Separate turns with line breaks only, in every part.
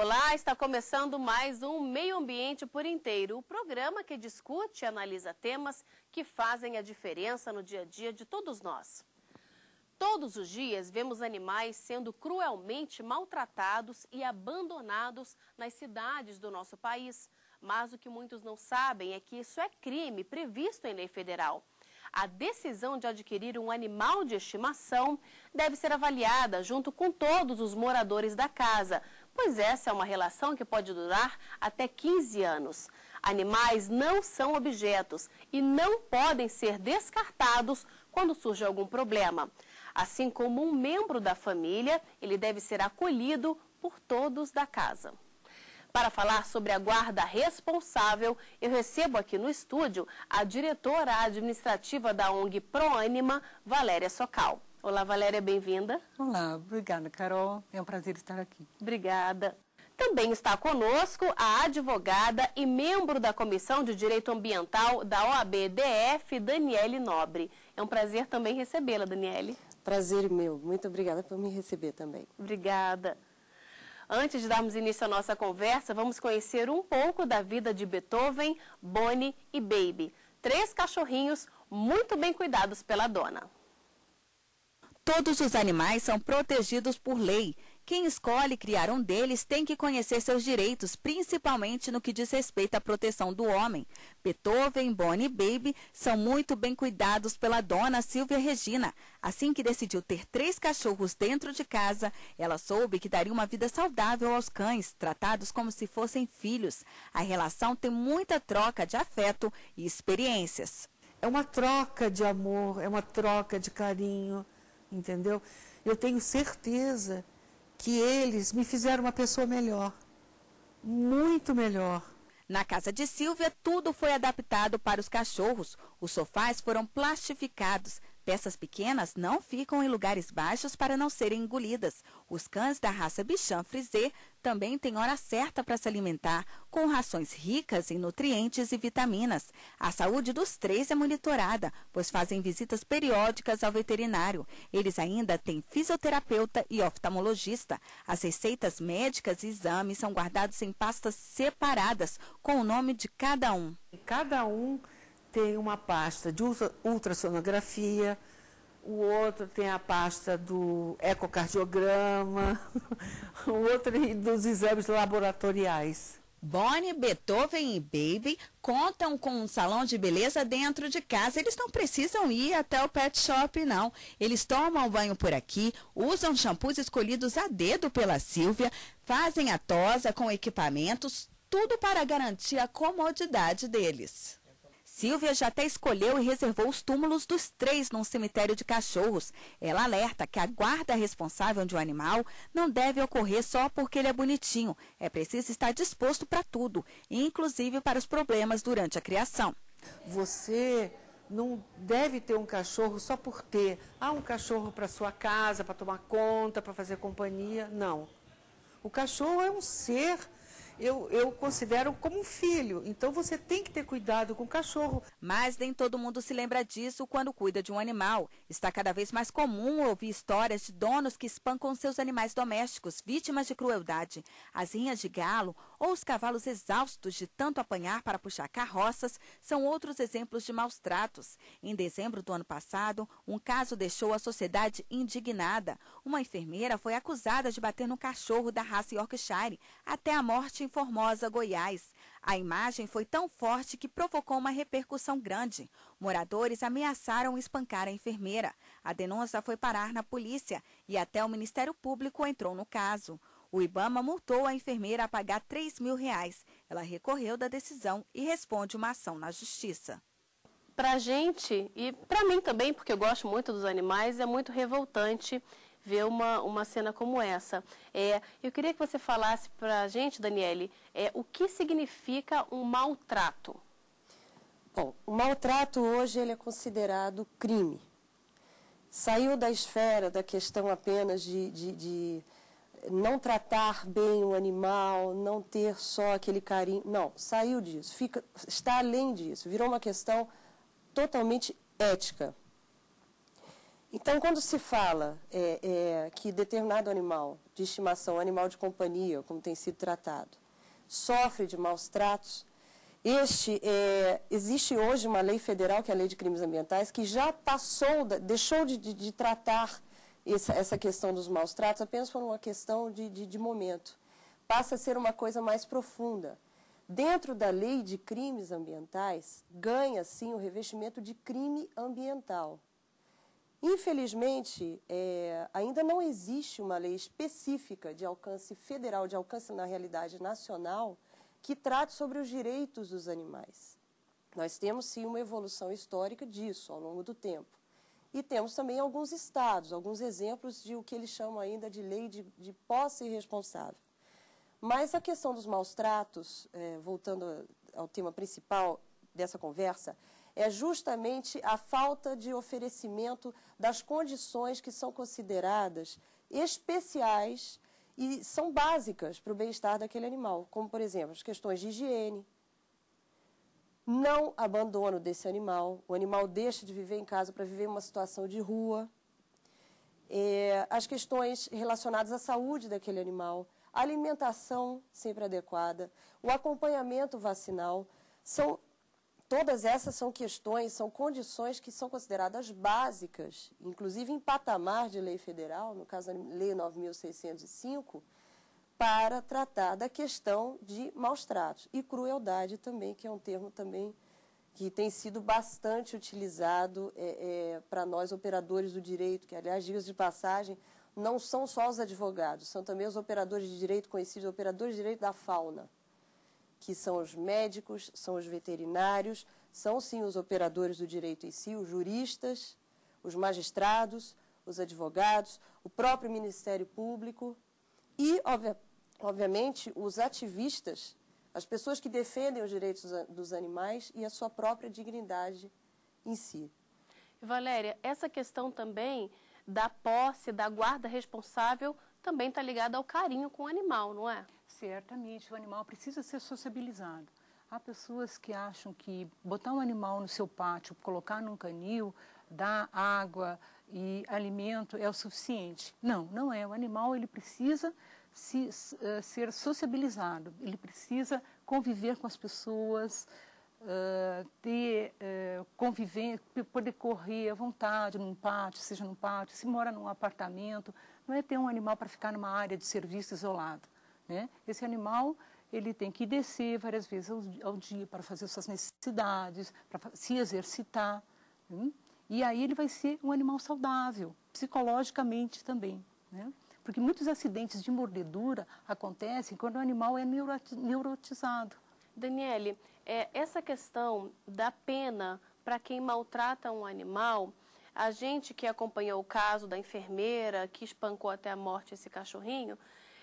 Olá, está começando mais um Meio Ambiente por Inteiro, o programa que discute e analisa temas que fazem a diferença no dia a dia de todos nós. Todos os dias vemos animais sendo cruelmente maltratados e abandonados nas cidades do nosso país. Mas o que muitos não sabem é que isso é crime previsto em lei federal. A decisão de adquirir um animal de estimação deve ser avaliada junto com todos os moradores da casa, pois essa é uma relação que pode durar até 15 anos. Animais não são objetos e não podem ser descartados quando surge algum problema. Assim como um membro da família, ele deve ser acolhido por todos da casa. Para falar sobre a guarda responsável, eu recebo aqui no estúdio a diretora administrativa da ONG Proânima, Valéria Socal. Olá, Valéria, bem-vinda.
Olá, obrigada, Carol. É um prazer estar aqui.
Obrigada. Também está conosco a advogada e membro da Comissão de Direito Ambiental da OAB-DF, Daniele Nobre. É um prazer também recebê-la, Daniele.
Prazer meu. Muito obrigada por me receber também.
Obrigada. Antes de darmos início à nossa conversa, vamos conhecer um pouco da vida de Beethoven, Bonnie e Baby. 3 cachorrinhos muito bem cuidados pela dona.
Todos os animais são protegidos por lei. Quem escolhe criar um deles tem que conhecer seus direitos, principalmente no que diz respeito à proteção do homem. Beethoven, Bonnie e Baby são muito bem cuidados pela dona Silvia Regina. Assim que decidiu ter 3 cachorros dentro de casa, ela soube que daria uma vida saudável aos cães, tratados como se fossem filhos. A relação tem muita troca de afeto e experiências.
É uma troca de amor, é uma troca de carinho, entendeu? Eu tenho certeza que eles me fizeram uma pessoa melhor, muito melhor.
Na casa de Silvia, tudo foi adaptado para os cachorros. Os sofás foram plastificados. Peças pequenas não ficam em lugares baixos para não serem engolidas. Os cães da raça Bichon Frise também têm hora certa para se alimentar, com rações ricas em nutrientes e vitaminas. A saúde dos 3 é monitorada, pois fazem visitas periódicas ao veterinário. Eles ainda têm fisioterapeuta e oftalmologista. As receitas médicas e exames são guardados em pastas separadas, com o nome de cada um.
Cada um tem uma pasta de ultrassonografia, o outro tem a pasta do ecocardiograma, o outro dos exames laboratoriais.
Bonnie, Beethoven e Baby contam com um salão de beleza dentro de casa. Eles não precisam ir até o pet shop, não. Eles tomam banho por aqui, usam shampoos escolhidos a dedo pela Silvia, fazem a tosa com equipamentos, tudo para garantir a comodidade deles. Silvia já até escolheu e reservou os túmulos dos 3 num cemitério de cachorros. Ela alerta que a guarda responsável de um animal não deve ocorrer só porque ele é bonitinho. É preciso estar disposto para tudo, inclusive para os problemas durante a criação.
Você não deve ter um cachorro só por ter. Um cachorro para sua casa, para tomar conta, para fazer companhia. Não. O cachorro é um ser, eu considero como um filho. Então você tem que ter cuidado com o cachorro.
Mas nem todo mundo se lembra disso quando cuida de um animal. Está cada vez mais comum ouvir histórias de donos que espancam seus animais domésticos, vítimas de crueldade. As rinhas de galo ou os cavalos exaustos de tanto apanhar para puxar carroças são outros exemplos de maus tratos. Em dezembro do ano passado, um caso deixou a sociedade indignada. Uma enfermeira foi acusada de bater no cachorro da raça Yorkshire até a morte em Formosa, Goiás. A imagem foi tão forte que provocou uma repercussão grande. Moradores ameaçaram espancar a enfermeira. A denúncia foi parar na polícia e até o Ministério Público entrou no caso. O IBAMA multou a enfermeira a pagar R$3.000. Ela recorreu da decisão e responde uma ação na justiça.
Pra gente, e pra mim também, porque eu gosto muito dos animais, é muito revoltante ver uma cena como essa. Eu queria que você falasse pra gente, Daniele, o que significa um maltrato?
Bom, o maltrato hoje ele é considerado crime. Saiu da esfera da questão apenas de não tratar bem o animal, não ter só aquele carinho. Não, saiu disso, está além disso, virou uma questão totalmente ética. Então, quando se fala que determinado animal de estimação, animal de companhia, como tem sido tratado, sofre de maus tratos, existe hoje uma lei federal, que é a Lei de Crimes Ambientais, que já deixou de tratar essa questão dos maus tratos apenas por uma questão de momento. Passa a ser uma coisa mais profunda. Dentro da Lei de Crimes Ambientais, ganha, sim, o revestimento de crime ambiental. Infelizmente, ainda não existe uma lei específica de alcance federal, de alcance, na realidade, nacional, que trate sobre os direitos dos animais. Nós temos, sim, uma evolução histórica disso ao longo do tempo. E temos também alguns estados, alguns exemplos de o que eles chamam ainda de lei de posse responsável. Mas a questão dos maus tratos, voltando ao tema principal dessa conversa, é justamente a falta de oferecimento das condições que são consideradas especiais e são básicas para o bem-estar daquele animal, como, por exemplo, as questões de higiene, não abandono desse animal, o animal deixa de viver em casa para viver em uma situação de rua, as questões relacionadas à saúde daquele animal, a alimentação sempre adequada, o acompanhamento vacinal, todas essas são questões, são condições que são consideradas básicas, inclusive em patamar de lei federal, no caso da Lei 9.605, para tratar da questão de maus tratos. E crueldade também, que é um termo também que tem sido bastante utilizado para nós, operadores do direito, que, aliás, diga-se de passagem, não são só os advogados, são também os operadores de direito, conhecidos operadores de direito da fauna, que são os médicos, são os veterinários, são sim os operadores do direito em si, os juristas, os magistrados, os advogados, o próprio Ministério Público e, obviamente, os ativistas, as pessoas que defendem os direitos dos animais e a sua própria dignidade em si.
Valéria, essa questão também da posse, da guarda responsável, também está ligada ao carinho com o animal, não é?
Certamente, o animal precisa ser sociabilizado. Há pessoas que acham que botar um animal no seu pátio, colocar num canil, dar água e alimento é o suficiente. Não, não é. O animal ele precisa ser sociabilizado, ele precisa conviver com as pessoas, conviver, poder correr à vontade num pátio, seja num pátio, se mora num apartamento, não é ter um animal para ficar numa área de serviço isolado. Né? Esse animal ele tem que descer várias vezes ao dia para fazer suas necessidades, para se exercitar. E aí ele vai ser um animal saudável, psicologicamente também. Né? Porque muitos acidentes de mordedura acontecem quando o animal é neurotizado.
Daniele, essa questão da pena para quem maltrata um animal, a gente que acompanhou o caso da enfermeira que espancou até a morte esse cachorrinho,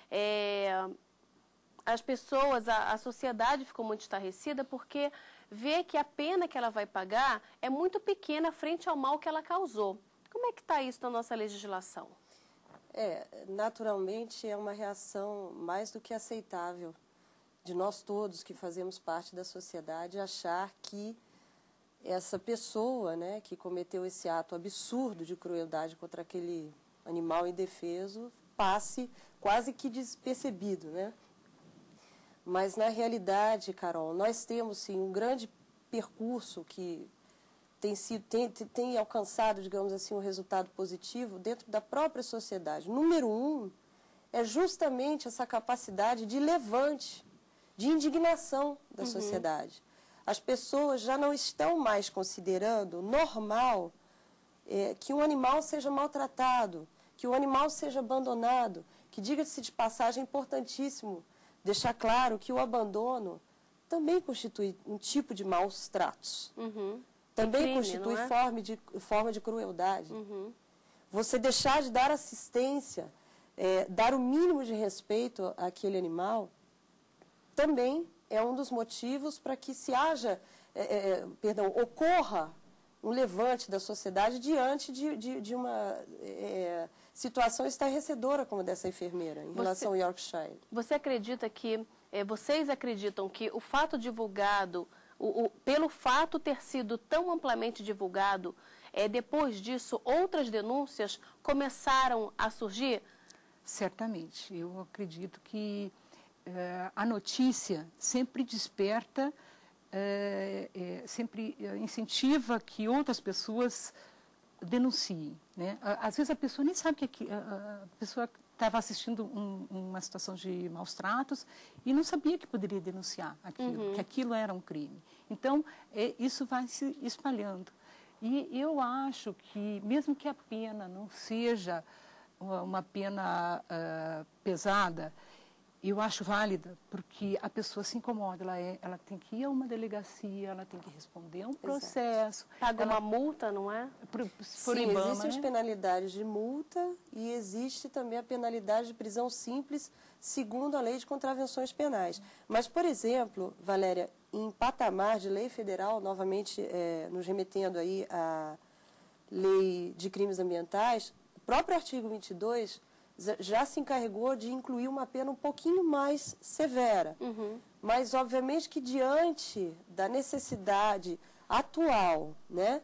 as pessoas, a sociedade ficou muito estarrecida porque vê que a pena que ela vai pagar é muito pequena frente ao mal que ela causou. Como é que está isso na nossa legislação?
Naturalmente é uma reação mais do que aceitável de nós todos que fazemos parte da sociedade achar que essa pessoa, né, que cometeu esse ato absurdo de crueldade contra aquele animal indefeso passe quase que despercebido, né? Mas, na realidade, Carol, nós temos, sim, um grande percurso que tem alcançado, digamos assim, um resultado positivo dentro da própria sociedade. Número 1 é justamente essa capacidade de levante, de indignação da sociedade. As pessoas já não estão mais considerando normal que um animal seja maltratado, que o animal seja abandonado, que, diga-se de passagem, é importantíssimo deixar claro que o abandono também constitui um tipo de maus tratos. Também crime, constitui forma de crueldade. Você deixar de dar assistência, dar o mínimo de respeito àquele animal, também é um dos motivos para que ocorra um levante da sociedade diante de uma situação estarrecedora como dessa enfermeira em relação ao Yorkshire.
Você acredita que, vocês acreditam que o fato divulgado, pelo fato ter sido tão amplamente divulgado, Depois disso, outras denúncias começaram a surgir?
Certamente. Eu acredito que a notícia sempre desperta, sempre incentiva que outras pessoas denunciem, né? Às vezes a pessoa nem sabe que a pessoa estava assistindo uma situação de maus tratos e não sabia que poderia denunciar aquilo, que aquilo era um crime. Então, isso vai se espalhando. E eu acho que, mesmo que a pena não seja uma pena pesada, eu acho válida, porque a pessoa se incomoda, ela tem que ir a uma delegacia, ela tem que responder a um processo.
Paga uma multa, não é?
Sim, existem as penalidades de multa e existe também a penalidade de prisão simples, segundo a lei de contravenções penais. Mas, por exemplo, Valéria, em patamar de lei federal, novamente nos remetendo aí à lei de crimes ambientais, o próprio artigo 22 já se encarregou de incluir uma pena um pouquinho mais severa. Mas, obviamente, que diante da necessidade atual, né,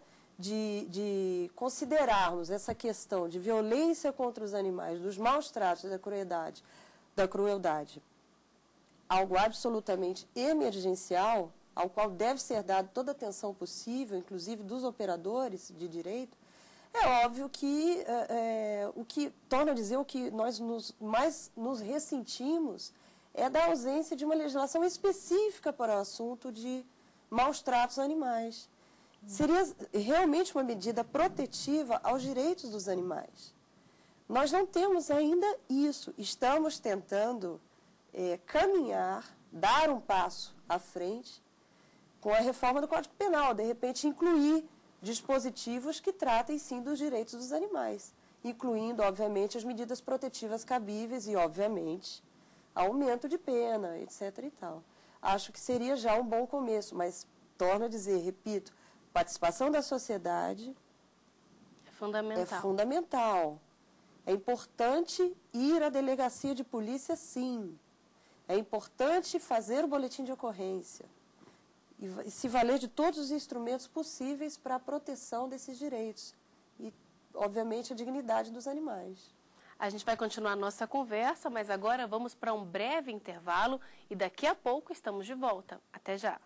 de considerarmos essa questão de violência contra os animais, dos maus tratos, da crueldade, algo absolutamente emergencial, ao qual deve ser dada toda a atenção possível, inclusive dos operadores de direito, é óbvio que o que torna a dizer o que nós mais nos ressentimos é da ausência de uma legislação específica para o assunto de maus tratos a animais. Seria realmente uma medida protetiva aos direitos dos animais. Nós não temos ainda isso. Estamos tentando caminhar, dar um passo à frente com a reforma do Código Penal, de repente incluir dispositivos que tratem, sim, dos direitos dos animais, incluindo, obviamente, as medidas protetivas cabíveis e, obviamente, aumento de pena, etc. e tal. Acho que seria já um bom começo, mas, torno a dizer, repito, participação da sociedade
é fundamental.
É fundamental. É importante ir à delegacia de polícia, sim. É importante fazer o boletim de ocorrência. E se valer de todos os instrumentos possíveis para a proteção desses direitos e, obviamente, a dignidade dos animais.
A gente vai continuar a nossa conversa, mas agora vamos para um breve intervalo e daqui a pouco estamos de volta. Até já!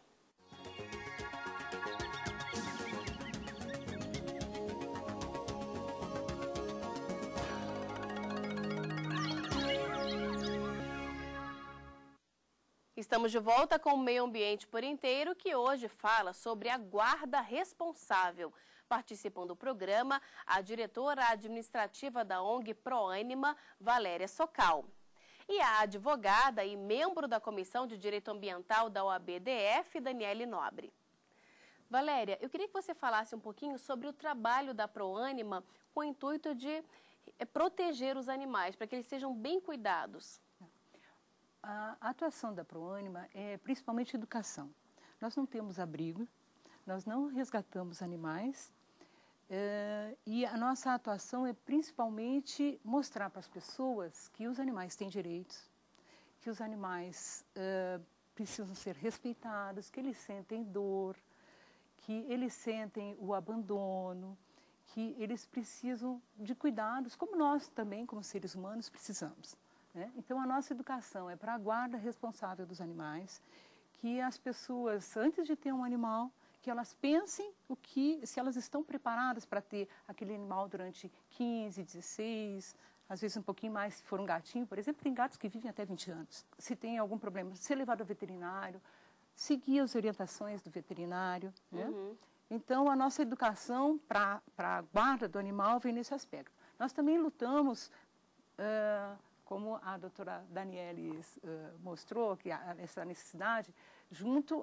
Estamos de volta com o Meio Ambiente por Inteiro, que hoje fala sobre a guarda responsável. Participam do programa a diretora administrativa da ONG Proânima, Valéria Socal, e a advogada e membro da Comissão de Direito Ambiental da OAB-DF, Daniele Nobre. Valéria, eu queria que você falasse um pouquinho sobre o trabalho da Proânima com o intuito de proteger os animais, para que eles sejam bem cuidados.
A atuação da Proânima é principalmente educação. Nós não temos abrigo, nós não resgatamos animais e a nossa atuação é principalmente mostrar para as pessoas que os animais têm direitos, que os animais precisam ser respeitados, que eles sentem dor, que eles sentem o abandono, que eles precisam de cuidados, como nós também, como seres humanos, precisamos. Então, a nossa educação é para a guarda responsável dos animais, que as pessoas, antes de ter um animal, que elas pensem se elas estão preparadas para ter aquele animal durante 15, 16, às vezes um pouquinho mais, se for um gatinho, por exemplo, tem gatos que vivem até 20 anos. Se tem algum problema, ser levado ao veterinário, seguir as orientações do veterinário. Então, a nossa educação para a guarda do animal vem nesse aspecto. Nós também lutamos... como a doutora Daniele mostrou, que essa necessidade, junto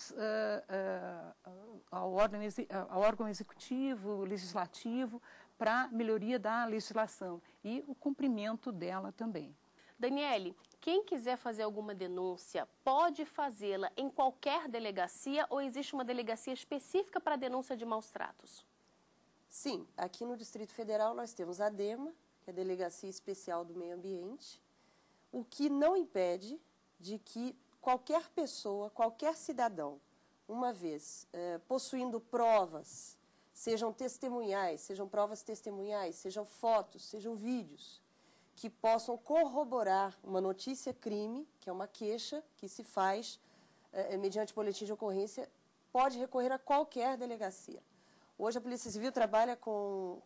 ao órgão executivo, legislativo, para melhoria da legislação e o cumprimento dela também.
Daniele, quem quiser fazer alguma denúncia pode fazê-la em qualquer delegacia ou existe uma delegacia específica para a denúncia de maus tratos?
Sim, aqui no Distrito Federal nós temos a DEMA, que é a Delegacia Especial do Meio Ambiente, o que não impede de que qualquer pessoa, qualquer cidadão, uma vez possuindo provas sejam testemunhais, sejam provas testemunhais, sejam fotos, sejam vídeos, que possam corroborar uma notícia-crime, que é uma queixa que se faz mediante boletim de ocorrência, pode recorrer a qualquer delegacia. Hoje a Polícia Civil trabalha com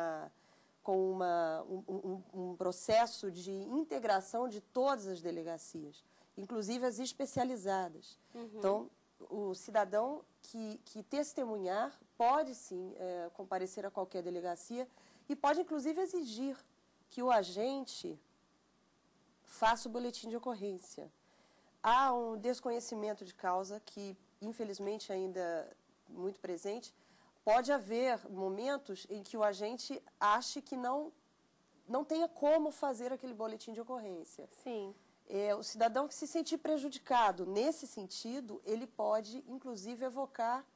um processo de integração de todas as delegacias, inclusive as especializadas. Então, o cidadão que testemunhar pode, sim, comparecer a qualquer delegacia e pode, inclusive, exigir que o agente faça o boletim de ocorrência. Há um desconhecimento de causa que, infelizmente, ainda muito presente. Pode haver momentos em que o agente ache que não tenha como fazer aquele boletim de ocorrência.
Sim.
O cidadão que se sentir prejudicado nesse sentido, ele pode, inclusive, evocar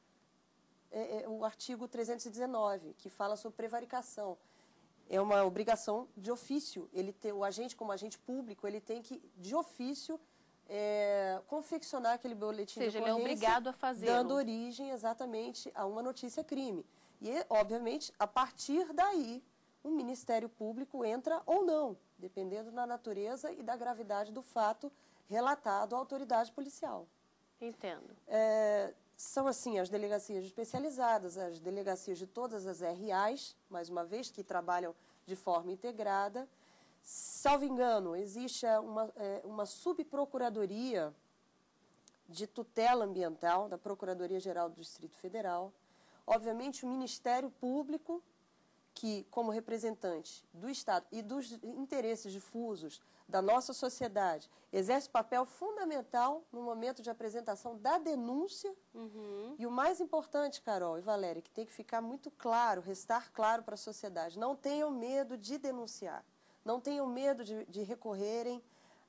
o artigo 319, que fala sobre prevaricação. É uma obrigação de ofício. O agente, como agente público, ele tem que, de ofício, confeccionar aquele boletim de ocorrência.
Ou seja, ele é obrigado a fazê-lo.
Dando origem, exatamente, a uma notícia-crime. E, obviamente, a partir daí, o Ministério Público entra ou não, dependendo da natureza e da gravidade do fato relatado à autoridade policial.
Entendo.
São, assim, as delegacias especializadas, as delegacias de todas as RAs, mais uma vez, que trabalham de forma integrada. Salvo engano, existe uma subprocuradoria de tutela ambiental da Procuradoria-Geral do Distrito Federal. Obviamente, o Ministério Público, que, como representante do Estado e dos interesses difusos da nossa sociedade, exerce papel fundamental no momento de apresentação da denúncia. E o mais importante, Carol e Valéria, que tem que ficar muito claro, restar claro para a sociedade, não tenham medo de denunciar, não tenham medo de recorrerem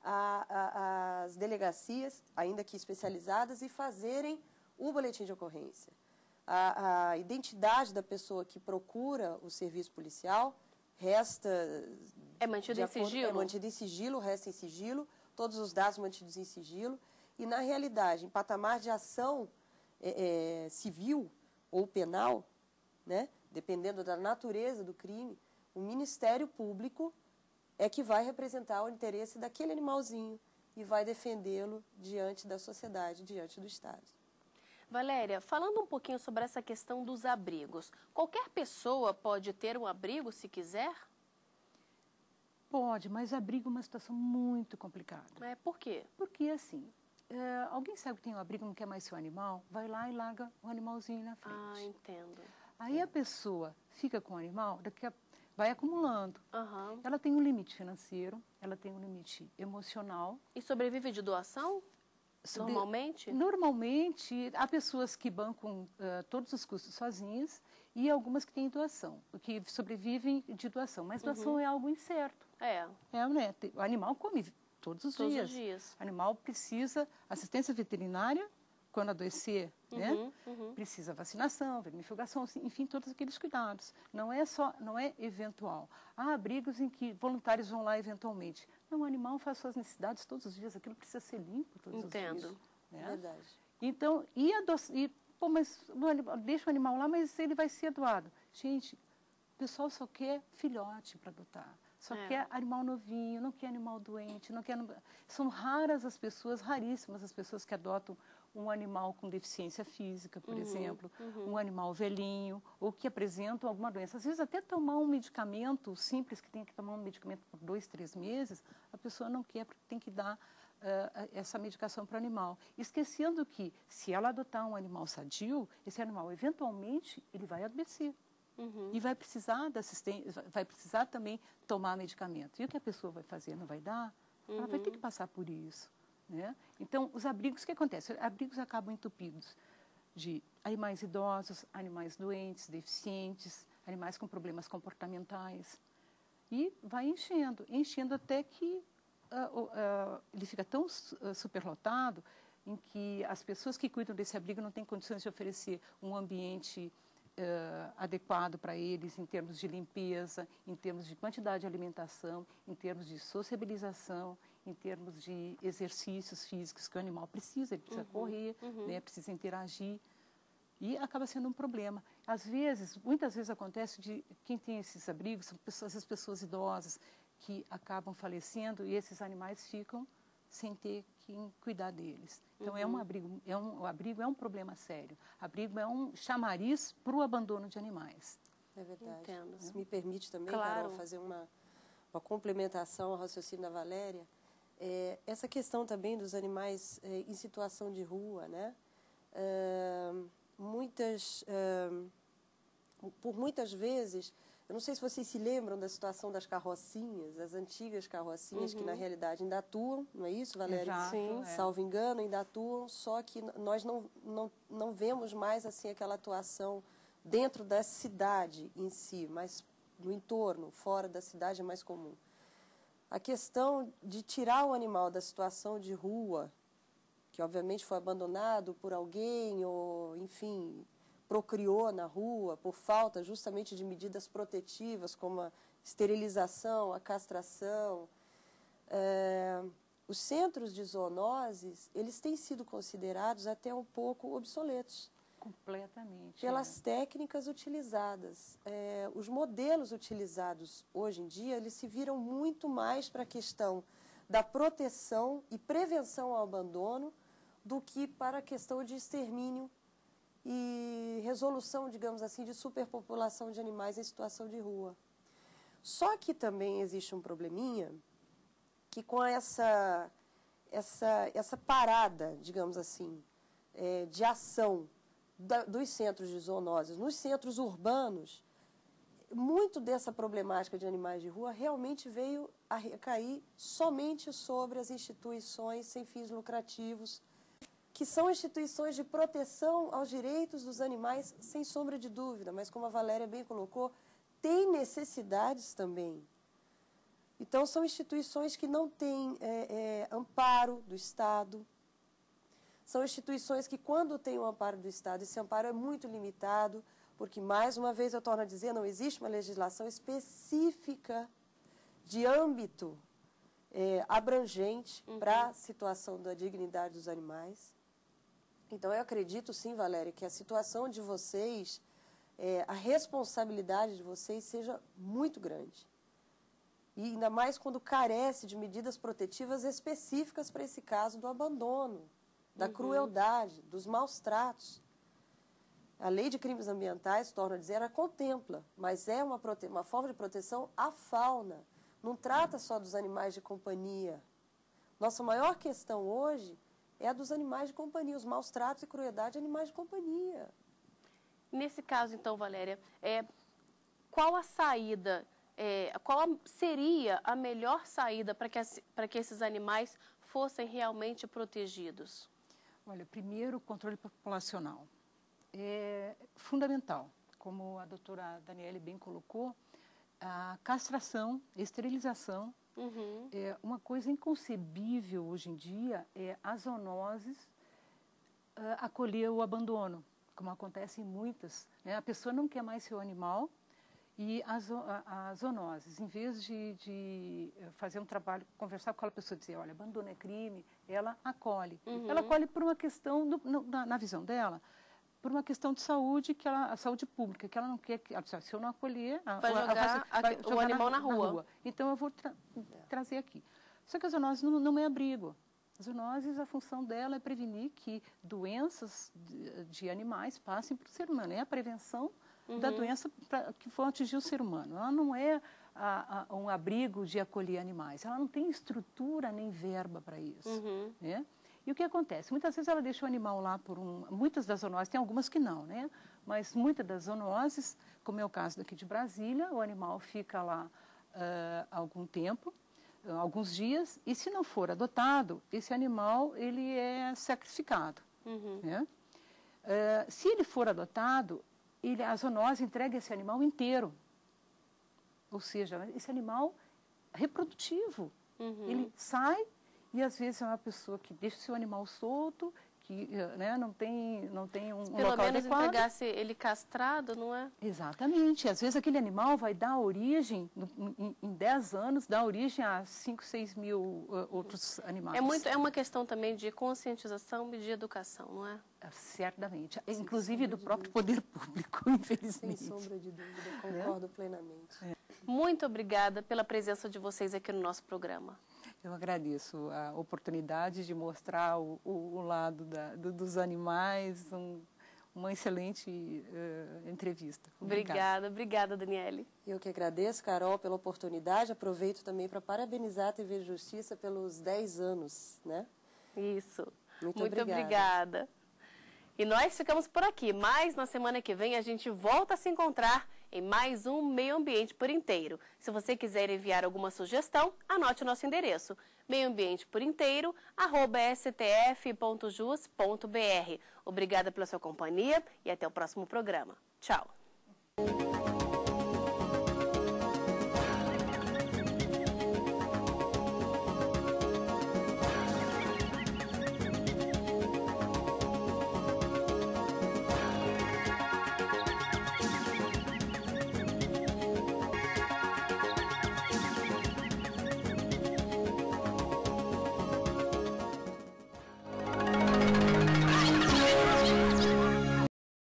às delegacias, ainda que especializadas, e fazerem o boletim de ocorrência. A identidade da pessoa que procura o serviço policial resta...
É mantido em sigilo?
É mantido em sigilo, resta em sigilo, todos os dados mantidos em sigilo. E, na realidade, em patamar de ação civil ou penal, né, dependendo da natureza do crime, o Ministério Público é que vai representar o interesse daquele animalzinho e vai defendê-lo diante da sociedade, diante do Estado.
Valéria, falando um pouquinho sobre essa questão dos abrigos, qualquer pessoa pode ter um abrigo se quiser?
Pode, mas abrigo é uma situação muito complicada.
Por quê?
Porque, assim, alguém sabe que tem um abrigo e não quer mais seu animal, vai lá e larga o animalzinho na frente.
Ah, entendo.
Aí a pessoa fica com o animal, vai acumulando.
Uhum.
Ela tem um limite financeiro, ela tem um limite emocional.
E sobrevive de doação? Normalmente?
Normalmente, há pessoas que bancam todos os custos sozinhas e algumas que têm doação, que sobrevivem de doação. Mas doação é algo incerto. Né? O animal come todos os dias. O animal precisa assistência veterinária quando adoecer, né? Precisa vacinação, vermifugação, enfim, todos aqueles cuidados. Não é eventual. Há abrigos em que voluntários vão lá eventualmente. Não, o animal faz suas necessidades todos os dias, aquilo precisa ser limpo todos os dias.
Entendo.
Né?
Verdade.
Então, mas deixa o animal lá, mas ele vai ser doado. Gente, o pessoal só quer filhote para adotar. Só quer animal novinho, não quer animal doente, não quer... São raras as pessoas, raríssimas as pessoas que adotam um animal com deficiência física, por exemplo, um animal velhinho, ou que apresentam alguma doença. Às vezes até tomar um medicamento simples, que tem que tomar um medicamento por 2, 3 meses, a pessoa não quer, porque tem que dar essa medicação para o animal. Esquecendo que, se ela adotar um animal sadio, esse animal, eventualmente, ele vai adoecer. E vai precisar da assistência, vai precisar também tomar medicamento. E o que a pessoa vai fazer? Não vai dar? Ela vai ter que passar por isso. Né? Então, os abrigos, o que acontece? Abrigos acabam entupidos de animais idosos, animais doentes, deficientes, animais com problemas comportamentais. E vai enchendo até que ele fica tão superlotado em que as pessoas que cuidam desse abrigo não têm condições de oferecer um ambiente adequado para eles em termos de limpeza, em termos de quantidade de alimentação, em termos de sociabilização, em termos de exercícios físicos que o animal precisa. Ele precisa correr, né, precisa interagir. E acaba sendo um problema. Às vezes, muitas vezes acontece de quem tem esses abrigos, são as pessoas idosas que acabam falecendo e esses animais ficam sem ter quem cuidar deles. Então, o abrigo é um problema sério. Abrigo é um chamariz para o abandono de animais.
É verdade.
Entendo.
Se me permite também,
Claro.
Carol, fazer uma complementação ao raciocínio da Valéria, essa questão também dos animais em situação de rua, né? Por muitas vezes, eu não sei se vocês se lembram da situação das carrocinhas, as antigas carrocinhas que na realidade ainda atuam, não é isso, Valéria?
Exato,
Sim. Salvo engano, ainda atuam, só que nós não vemos mais assim aquela atuação dentro da cidade em si, mas no entorno, fora da cidade é mais comum. A questão de tirar o animal da situação de rua, que obviamente foi abandonado por alguém ou, enfim, procriou na rua por falta justamente de medidas protetivas como a esterilização, a castração. Os centros de zoonoses, eles têm sido considerados até um pouco obsoletos.
Completamente.
Pelas técnicas utilizadas. Os modelos utilizados hoje em dia, eles se viram muito mais para a questão da proteção e prevenção ao abandono do que para a questão de extermínio e resolução, digamos assim, de superpopulação de animais em situação de rua. Só que também existe um probleminha que com essa parada, digamos assim, de ação dos centros de zoonoses, nos centros urbanos, muito dessa problemática de animais de rua realmente veio a recair somente sobre as instituições sem fins lucrativos, que são instituições de proteção aos direitos dos animais, sem sombra de dúvida, mas como a Valéria bem colocou, tem necessidades também. Então, são instituições que não têm amparo do Estado, são instituições que, quando tem o amparo do Estado, esse amparo é muito limitado, porque, mais uma vez, eu torno a dizer, não existe uma legislação específica de âmbito abrangente para a situação da dignidade dos animais. Então, eu acredito, sim, Valéria, que a situação de vocês, a responsabilidade de vocês seja muito grande. E ainda mais quando carece de medidas protetivas específicas para esse caso do abandono, da crueldade, dos maus tratos. A lei de crimes ambientais, torno a dizer, ela contempla, mas é uma forma de proteção à fauna. Não trata só dos animais de companhia. Nossa maior questão hoje é a dos animais de companhia, os maus tratos e crueldade de animais de companhia.
Nesse caso, então, Valéria, qual a saída, qual seria a melhor saída para que esses animais fossem realmente protegidos?
Olha, primeiro, o controle populacional é fundamental. Como a doutora Daniele bem colocou, a castração, a esterilização, é uma coisa inconcebível hoje em dia, as zoonoses acolher o abandono, como acontece em muitas. Né? A pessoa não quer mais seu animal e as zoonoses, em vez de fazer um trabalho, conversar com aquela pessoa e dizer, olha, abandono é crime, ela acolhe. Ela acolhe por uma questão, na visão dela, por uma questão de saúde, a saúde pública, que ela não quer que, se eu não acolher,
vai jogar o animal na rua.
Então eu vou trazer aqui. Só que a zoonose não é abrigo. A zoonose, a função dela é prevenir que doenças de animais passem para o ser humano. É a prevenção da doença que for atingir o ser humano. Ela não é um abrigo de acolher animais. Ela não tem estrutura nem verba para isso. Né? E o que acontece? Muitas vezes ela deixa o animal lá muitas das zoonoses, tem algumas que não, né? Mas muitas das zoonoses, como é o caso daqui de Brasília, o animal fica lá algum tempo, alguns dias, e se não for adotado, esse animal ele é sacrificado. Né? Se ele for adotado, a zoonose entrega esse animal inteiro. Ou seja, esse animal reprodutivo. Ele sai. E, às vezes, é uma pessoa que deixa o seu animal solto, que né, não tem um
Pelo
local
menos
adequado.
entregasse ele castrado, não é?
Exatamente. Às vezes aquele animal vai dar origem, em 10 anos, dá origem a 5, 6 mil outros animais.
É uma questão também de conscientização e de educação, não é?
Certamente. Inclusive do próprio poder público, infelizmente.
Sem sombra de dúvida, concordo plenamente.
Muito obrigada pela presença de vocês aqui no nosso programa.
Eu agradeço a oportunidade de mostrar o lado dos animais, uma excelente entrevista.
Obrigada, Daniele.
Eu que agradeço, Carol, pela oportunidade. Aproveito também para parabenizar a TV Justiça pelos 10 anos, né?
Isso.
Muito
obrigada. E nós ficamos por aqui, mas na semana que vem a gente volta a se encontrar em mais um Meio Ambiente por Inteiro. Se você quiser enviar alguma sugestão, anote o nosso endereço, meioambienteporinteiro@stf.jus.br. Obrigada pela sua companhia e até o próximo programa. Tchau!